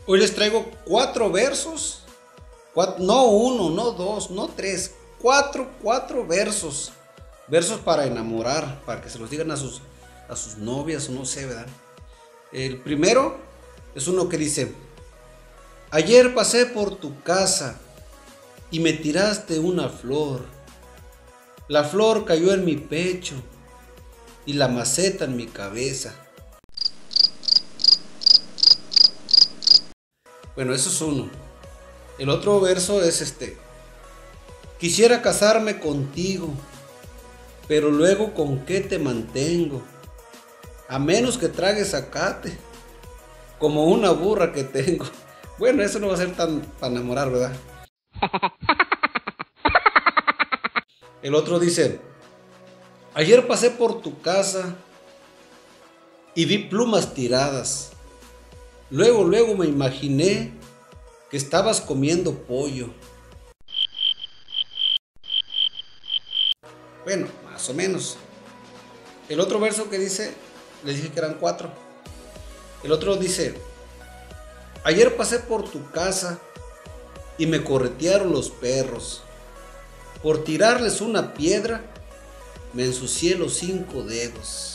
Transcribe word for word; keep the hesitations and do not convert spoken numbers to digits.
Hoy les traigo cuatro versos, cuatro, no uno, no dos, no tres, cuatro, cuatro versos, versos para enamorar, para que se los digan a sus, a sus novias o no sé, ¿verdad? El primero es uno que dice: ayer pasé por tu casa y me tiraste una flor. La flor cayó en mi pecho y la maceta en mi cabeza. Bueno, eso es uno. El otro verso es este: quisiera casarme contigo, pero luego ¿con qué te mantengo? A menos que tragues zacate, como una burra que tengo. Bueno, eso no va a ser tan para enamorar, ¿verdad? El otro dice: ayer pasé por tu casa y vi plumas tiradas. Luego, luego me imaginé que estabas comiendo pollo. Bueno, más o menos. El otro verso que dice, les dije que eran cuatro. El otro dice: ayer pasé por tu casa y me corretearon los perros. Por tirarles una piedra, me ensucié los cinco dedos.